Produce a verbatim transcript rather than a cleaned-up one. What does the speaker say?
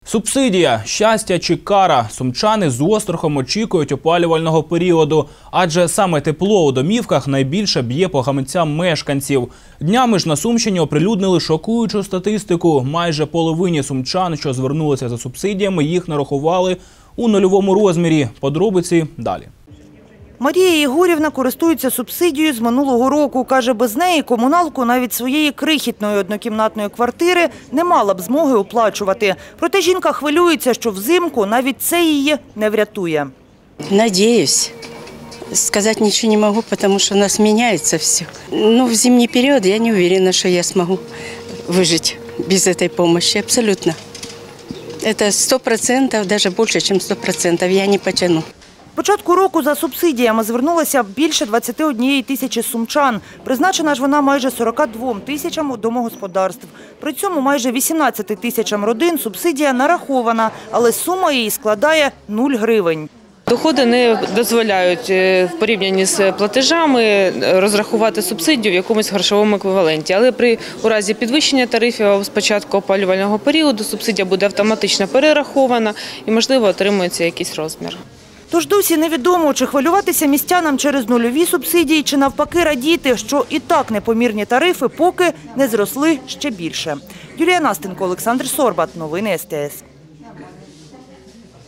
Субсидія, щастя чи кара? Сумчани з острахом очікують опалювального періоду. Адже саме тепло у домівках найбільше б'є по гаманцям мешканців. Днями ж на Сумщині оприлюднили шокуючу статистику. Майже половині сумчан, що звернулися за субсидіями, їх нарахували у нульовому розмірі. Подробиці далі. Марія Єгорівна користується субсидією з минулого року. Каже, без неї комуналку навіть своєї крихітної однокімнатної квартири не мала б змоги оплачувати. Проте жінка хвилюється, що взимку навіть це її не врятує. Надеюсь. Сказать ничего не могу, потому что у нас меняется все. Но в зимний период я не уверена, что я смогу выжить без этой помощи. Абсолютно. Это сто процентов, даже больше, чем сто процентов. Я не потяну. Початку року за субсидіями звернулося більше двадцяти однієї тисячі сумчан. Призначена ж вона майже сорока двом тисячам домогосподарств. При цьому майже вісімнадцяти тисячам родин субсидія нарахована, але сума її складає нуль гривень. Доходи не дозволяють в порівнянні з платежами розрахувати субсидію в якомусь грошовому еквіваленті. Але при у разі підвищення тарифів з початку опалювального періоду субсидія буде автоматично перерахована і, можливо, отримується якийсь розмір. Тож досі невідомо, чи хвилюватися містянам через нульові субсидії, чи навпаки радіти, що і так непомірні тарифи поки не зросли ще більше. Юлія Настенко, Олександр Сорбат. Новини ес те ес.